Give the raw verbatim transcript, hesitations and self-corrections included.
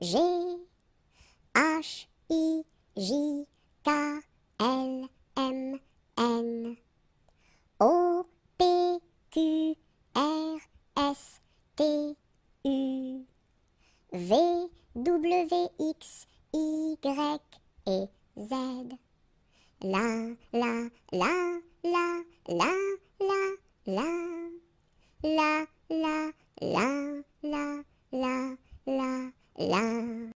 G H I J K L M N O P Q R S T U V W X Y et Z. La la la la la la la la la la la la la la